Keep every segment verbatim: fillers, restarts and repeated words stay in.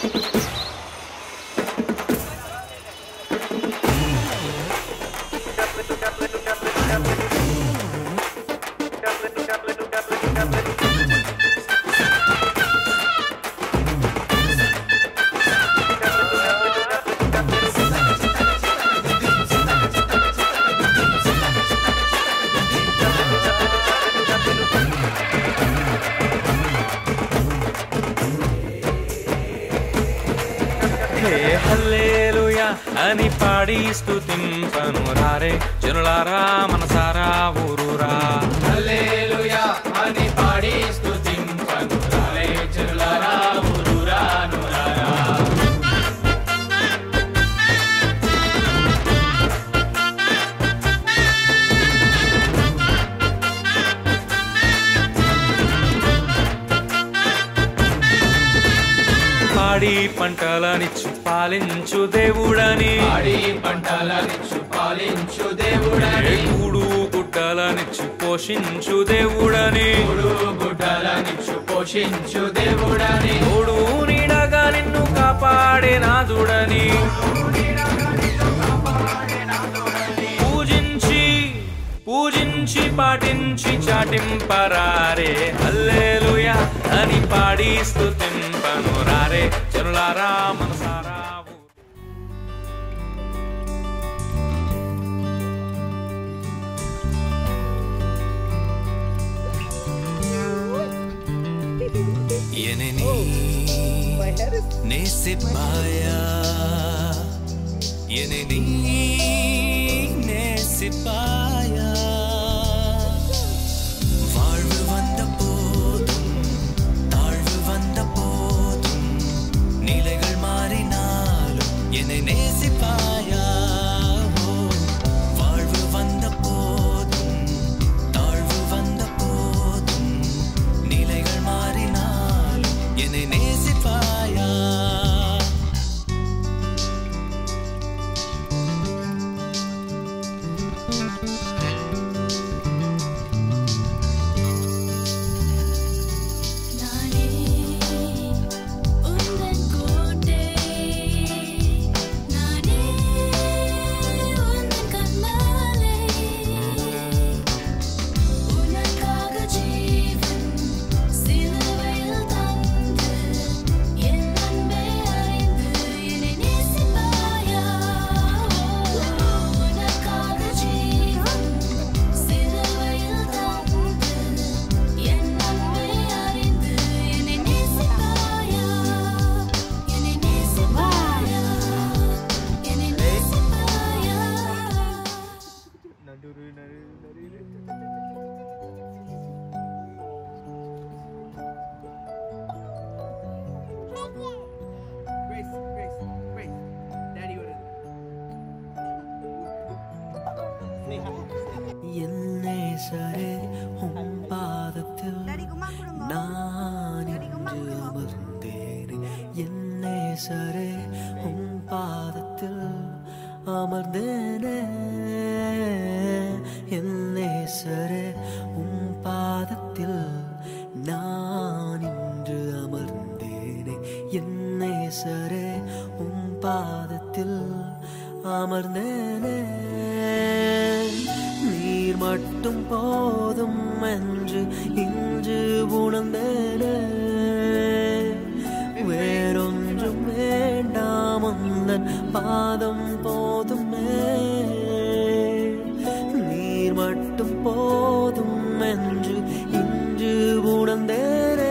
హల్లెలూయా అని పాడి స్తుతింపను రారే జనులారా మనసారా ఊరూరా. హల్లెలూయా అని పాడి స్తుతింపను రారే జనులారా ఊరూరా నూరారా. పాడి పంటలనిచ్చు పాలించు దేవుడని, పాడి పంటలనిచ్చు పాలించు దేవుడని, కూడు గుడ్డలనిచ్చు పోషించు దేవుడని, కూడు గుడ్డలనిచ్చు పోషించు దేవుడని, తోడు నీడగా నిన్ను కాపాడే నాదుడని పూజించి పూజించి పాటించి చాటింపరారే. హల్లెలూయా అని పాడి స్తుతింపను రారే జనులారా మనసారా. Yeneni nesipaya Yeneni nesipaya வாழ்வு வந்த போதும் தாழ்வு வந்த போதும் நிலைகள் மாறினாலும் என்னை நேசிப்பாயா. வாழ்வு வந்த போதும் தாழ்வு வந்த போதும் நிலைகள் மாறினாலும் என்னை நேசிப்பாயா. என்னே சரே உம் பாதத்தில் நான் இன்று அமர்ந்தேன். என்னே சரே உம் பாதத்தில் அமர்ந்தேனே. என்னே சரே உம் பாதத்தில் நான் இன்று அமர்ந்தேனே. என்னே சரே உம் பாதத்தில் அமர்ந்தேனே. நீர் மட்டும் போதும் என்று இன்று உணர்ந்தேனே. வேறொன்றும் வேண்டாம் உந்தன் பாதம் போதுமே. நீர் மட்டும் போதும் என்று இன்று உணர்ந்தேனே.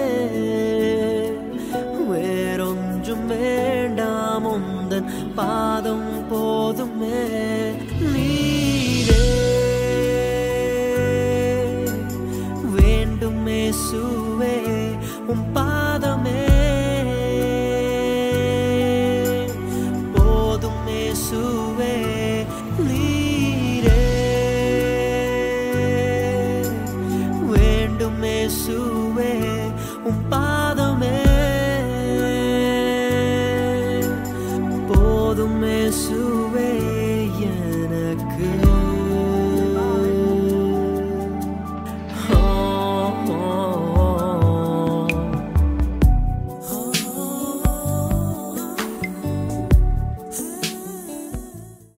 வேறொன்றும் வேண்டாம் உந்தன் பாதம் போதுமே. நீரே வேண்டும் இயேசுவே உம் பாதமே போதும் இயேசுவே. நீ